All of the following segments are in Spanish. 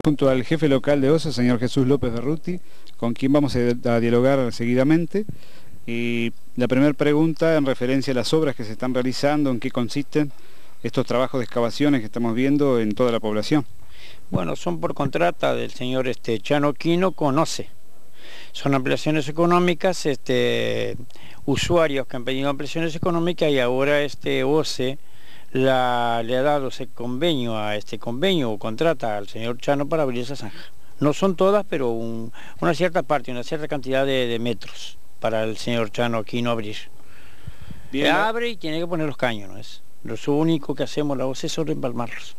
Junto al jefe local de OSA, señor Jesús López Berruti, con quien vamos a dialogar seguidamente. Y la primera pregunta en referencia a las obras que se están realizando, en qué consisten estos trabajos de excavaciones que estamos viendo en toda la población. Bueno, son por contrata del señor Chano Quino con OCE. Son ampliaciones económicas, usuarios que han pedido ampliaciones económicas y ahora OCE le ha dado ese convenio o contrata al señor Chano para abrir esa zanja. No son todas, pero una cierta parte, una cierta cantidad de metros para el señor Chano Quino abrir. Bien, abre y tiene que poner los caños, ¿no es? Lo único que hacemos la OCE es empalmarlos.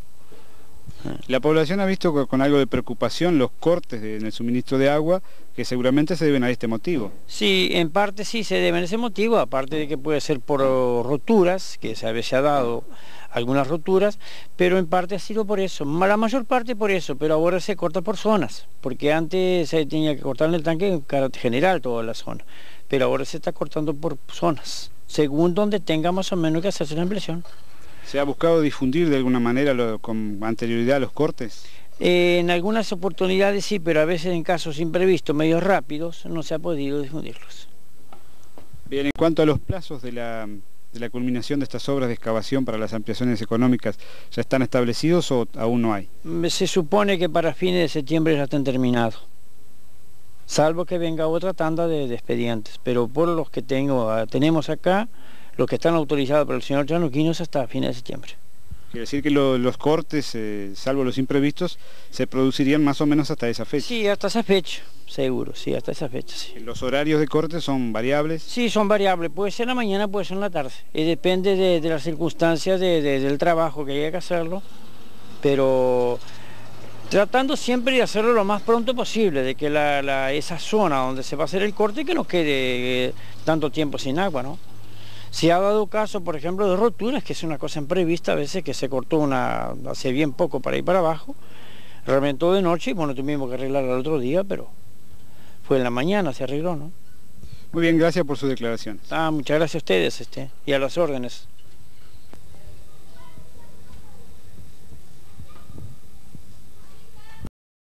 La población ha visto con algo de preocupación los cortes en el suministro de agua, que seguramente se deben a este motivo. Sí, en parte sí se deben a ese motivo, aparte de que puede ser por roturas, que a veces ha dado algunas roturas, pero en parte ha sido por eso, la mayor parte por eso, pero ahora se corta por zonas, porque antes se tenía que cortar en el tanque en carácter general toda la zona, pero ahora se está cortando por zonas, según donde tenga más o menos que hacerse la ampliación. ¿Se ha buscado difundir de alguna manera con anterioridad los cortes? En algunas oportunidades sí, pero a veces en casos imprevistos, medios rápidos, no se ha podido difundirlos. Bien, en cuanto a los plazos de la culminación de estas obras de excavación para las ampliaciones económicas, ¿ya están establecidos o aún no hay? Se supone que para fines de septiembre ya están terminados, salvo que venga otra tanda de expedientes, pero por los que tenemos acá, los que están autorizados por el señor Chano Quino hasta fines de septiembre. Quiere decir que los cortes, salvo los imprevistos, se producirían más o menos hasta esa fecha. Sí, hasta esa fecha, seguro, sí, hasta esa fecha, sí. ¿Los horarios de corte son variables? Sí, son variables, puede ser en la mañana, puede ser en la tarde, depende de las circunstancias del trabajo que haya que hacerlo, pero tratando siempre de hacerlo lo más pronto posible, de que esa zona donde se va a hacer el corte que no quede tanto tiempo sin agua, ¿no? Se ha dado caso, por ejemplo, de roturas, que es una cosa imprevista, a veces que se cortó hace bien poco para ir para abajo, reventó de noche y bueno, tuvimos que arreglarla el otro día, pero fue en la mañana, se arregló, ¿no? Muy bien, gracias por sus declaraciones. Muchas gracias a ustedes y a las órdenes.